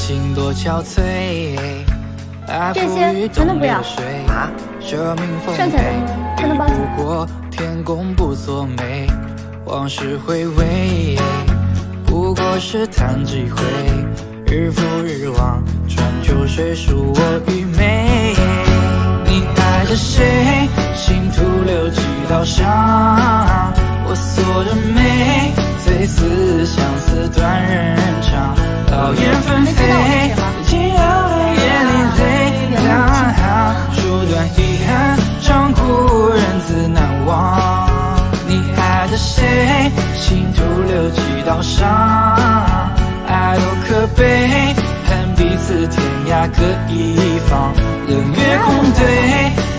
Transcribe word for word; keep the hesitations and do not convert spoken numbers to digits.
心多憔悴。 这些全都不要啊！剩下的全都包起来。 不过天公不作美，往事回味，不过是叹几回。日复日往，川流水属我愚昧。你爱着谁？心徒留几道伤。我锁着眉，最似相思断人肠。劳燕分飞，惊扰眼里泪两行，数段遗憾，让故人自难忘。你爱着谁？心徒留几道伤。爱多可悲，恨彼此天涯各一方。冷月空对，